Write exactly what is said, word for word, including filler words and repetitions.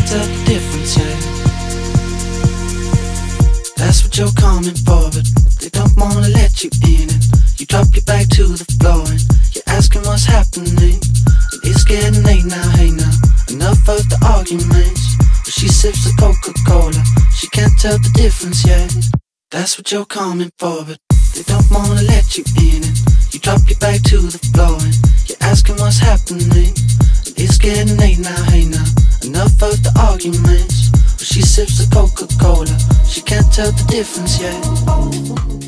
tell the difference yet. That's what you're coming for, but they don't wanna let you in it. You drop your back to the floor and you're asking what's happening. And it's getting late now, hey now, enough of the arguments. But she sips the Coca-Cola, she can't tell the difference yet. That's what you're coming for, but they don't wanna let you in it. You drop your back to the floor and you're asking what's happening. And it's getting late now, hey now, enough of the arguments. But she sips the Coca-Cola, she can't tell the difference yet.